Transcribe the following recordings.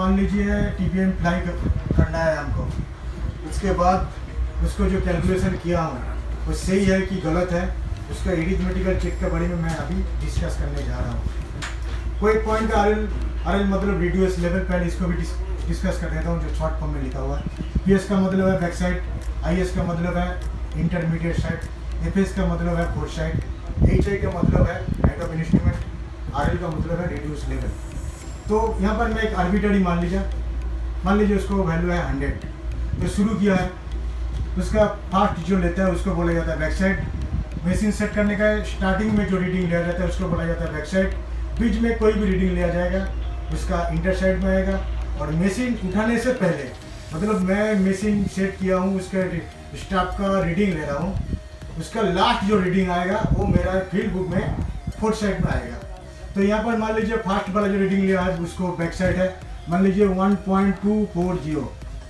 मान लीजिए TPM fly करना है हमको, उसके बाद उसको जो कैलकुलेशन किया हूँ वो सही है कि गलत है, उसका एरिथमेटिकल चेक के बारे में मैं अभी डिस्कस करने जा रहा हूँ। कोई पॉइंट का RL मतलब रिड्यूस लेवल, पहले इसको भी डिस्कस कर देता हूँ जो शॉर्ट फॉर्म में लिखा हुआ है। PS का मतलब है बैक साइड, IS का मतलब है इंटरमीडिएट साइड, FS का मतलब है फोर्थ साइड, HI का मतलब है हाइट ऑफ इंस्ट्रूमेंट, RL का मतलब है रिड्यूस लेवल। तो यहाँ पर मैं एक आर्बिट्ररी मान लीजिए उसको वैल्यू है 100, तो शुरू किया है, उसका फास्ट जो लेता है उसको बोला जाता है बैक साइड। मशीन सेट करने का स्टार्टिंग में जो रीडिंग लिया जाता है उसको बोला जाता है बैक साइड। बीच में कोई भी रीडिंग लिया जाएगा उसका इंटर साइड में आएगा। और मशीन उठाने से पहले, मतलब मैं मशीन सेट किया हूँ, उसका स्टाफ का रीडिंग ले रहा हूँ, उसका लास्ट जो रीडिंग आएगा वो मेरा फील्ड बुक में फोर्थ साइड में आएगा। तो यहाँ पर मान लीजिए फास्ट वाला जो रीडिंग लिया है उसको बैक साइड है, मान लीजिए 1.240,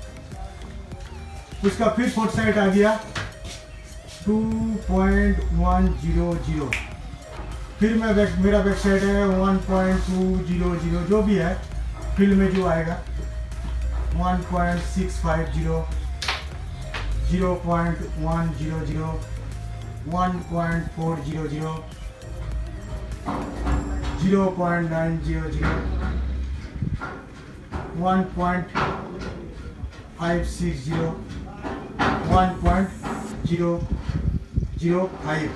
उसका फिर फोर्थ साइड आ गया 2.100, फिर मेरा बैक साइड है 1.200, जो भी है फील्ड में जो आएगा 1.650, 0.100, 1.400, 0.900, 1.560, 1.005,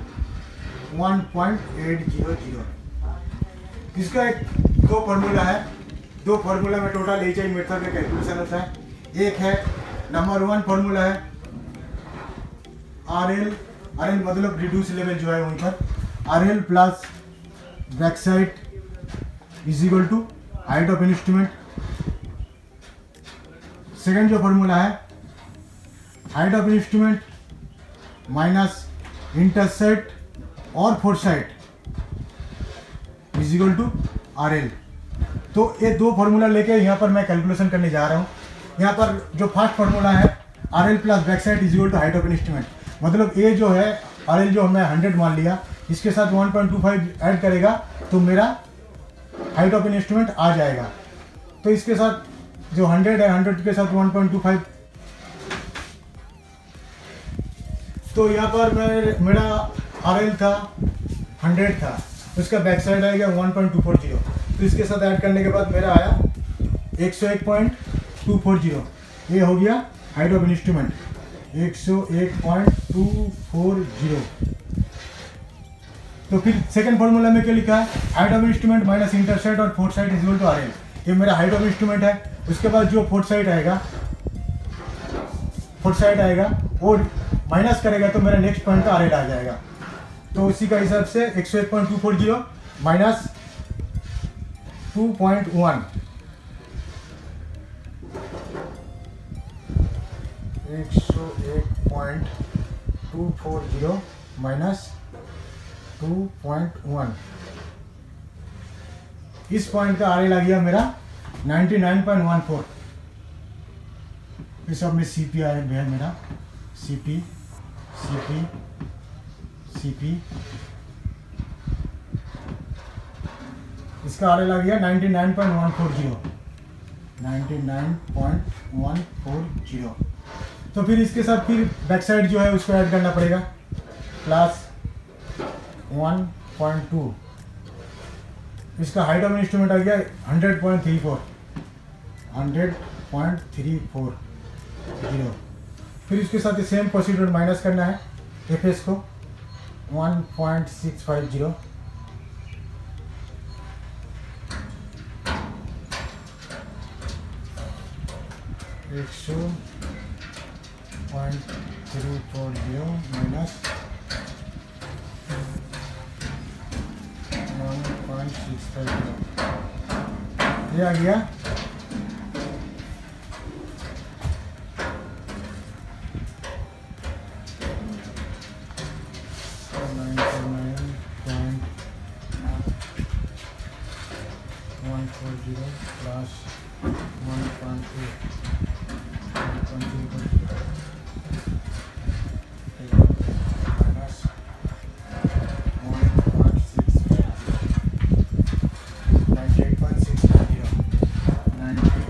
1.800। इसका दो फार्मूला है, दो फार्मूला में टोटल HI मेथड का कैलकुलेशन होता है। एक है नंबर 1 फार्मूला है RL मतलब रिड्यूस लेवल जो है वहीं पर RL plus back side is equal to height of instrument. Second जो फार्मूला है height of instrument minus intercept और fourth side is equal to RL। तो ये दो फार्मूला लेके यहाँ पर मैं कैलकुलेशन करने जा रहा हूँ। यहाँ पर जो फर्स्ट फार्मूला है RL plus back side is equal to height of instrument, मतलब ये जो है RL जो मैं 100 मान लिया, इसके साथ 1.25 ऐड करेगा तो मेरा हाइट ऑफ इंस्ट्रूमेंट आ जाएगा। तो इसके साथ जो 100 है 100 के साथ 1.25, तो यहाँ पर मेरा RL था 100 था, उसका बैक साइड आएगा 1.240, तो इसके साथ ऐड करने के बाद मेरा आया 101.240। ये हो गया हाइट ऑफ इंस्ट्रूमेंट 101.240। तो फिर सेकंड फॉर्मूला में क्या लिखा है height of instrument minus intercept और fourth side is equal to RL। ये मेरा हाइट ऑफ इंस्ट्रूमेंट है, उसके बाद जो फोर्थ साइड आएगा वो माइनस करेगा तो मेरा नेक्स्ट पॉइंट का RL आ जाएगा। तो उसी का हिसाब से 101.240 माइनस 2.1, 101.240 माइनस 2.1, इस पॉइंट का RL आ गया मेरा 99.14। इस सब में CP आया है मेरा, CP इसका RL आ गया 99.140, 99.140। तो फिर इसके साथ फिर बैक साइड जो है उसको ऐड करना पड़ेगा प्लस 1.2, इसका हाइट ऑफ इंस्ट्रूमेंट आ गया 100.34, 100.340। फिर इसके साथ सेम प्रोसीड्यूर माइनस करना है FS को 1.650, माइनस 1.650, ये आ गया 140 plus 1.2 minus 1.650, 98.650, 98.650,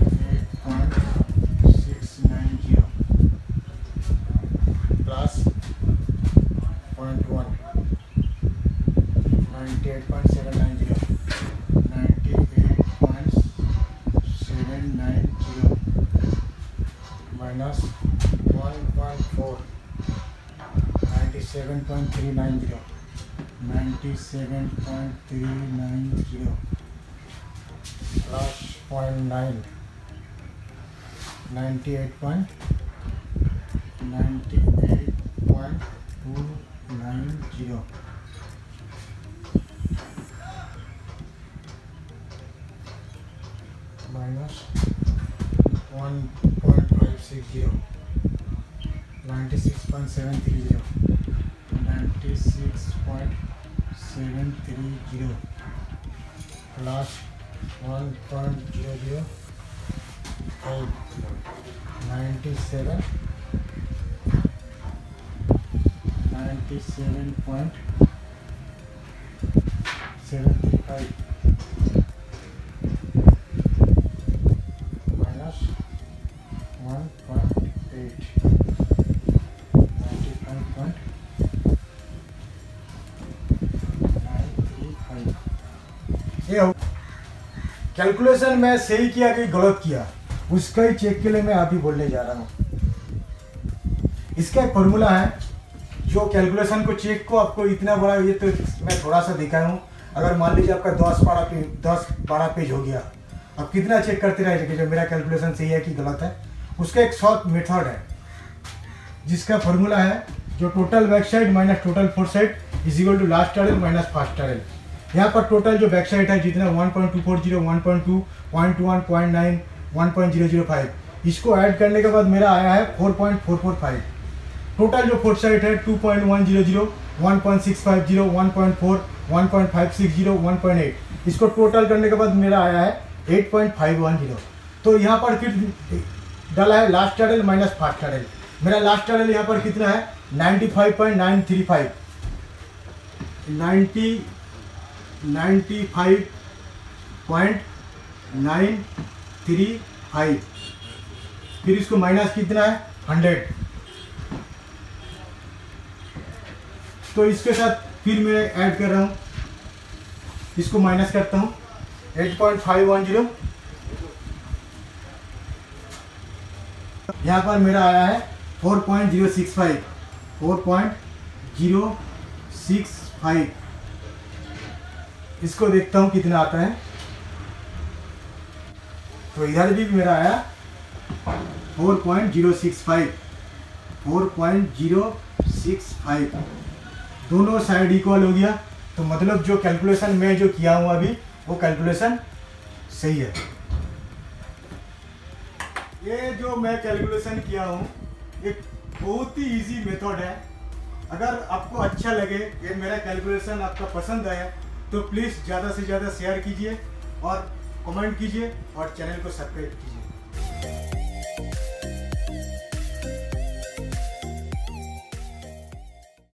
97.390 97.390 plus 0.9 98.290 minus 1.560 96.730 96.730 plus 1.008 97.735 minus 1.8 95.935। ये कैलकुलेशन में सही किया कि गलत किया, उसका ही चेक के लिए मैं आप ही बोलने जा रहा हूँ। इसका एक फॉर्मूला है जो कैलकुलेशन को चेक को आपको इतना बड़ा, ये तो मैं थोड़ा सा दिखाया हूँ। अगर मान लीजिए आपका 10-12 पेज हो गया, अब कितना चेक करते रहे कि जो मेरा कैलकुलेशन सही है कि गलत है। उसका एक शॉर्ट मेथड है जिसका फॉर्मूला है जो total back side minus total four side is equal to last टर्ल माइनस फर्स्ट टर्ल। यहाँ पर टोटल जो बैक साइड है जितना 1.240, 1.2, 0.1, 0.9, 1.005, इसको ऐड करने के बाद मेरा आया है 4.445। टोटल जो फोर्थ साइड है 2.100, 1.650, 1.4, 1.560, 1.8, इसको टोटल करने के बाद मेरा आया है 8.510। तो यहाँ पर फिर डाला है लास्ट टर्ल माइनस फर्स्ट टर्ल। मेरा लास्ट टर्ल यहाँ पर कितना है 95.935, 95.935। फिर इसको माइनस कितना है 100। तो इसके साथ फिर मैं ऐड कर रहा हूँ, इसको माइनस करता हूँ 8.510। यहाँ पर मेरा आया है 4.065, 4.065। इसको देखता हूँ कितना आता है। तो इधर भी मेरा आया 4.065, 4.065। दोनों साइड इक्वल हो गया। तो मतलब जो कैलकुलेशन मैं जो किया हूँ अभी वो कैलकुलेशन सही है। ये जो मैं कैलकुलेशन किया हूँ एक बहुत ही इजी मेथड है। अगर आपको अच्छा लगे, ये मेरा कैलकुलेशन आपका पसंद आया तो प्लीज़ ज़्यादा से ज़्यादा शेयर कीजिए और कमेंट कीजिए और चैनल को सब्सक्राइब कीजिए।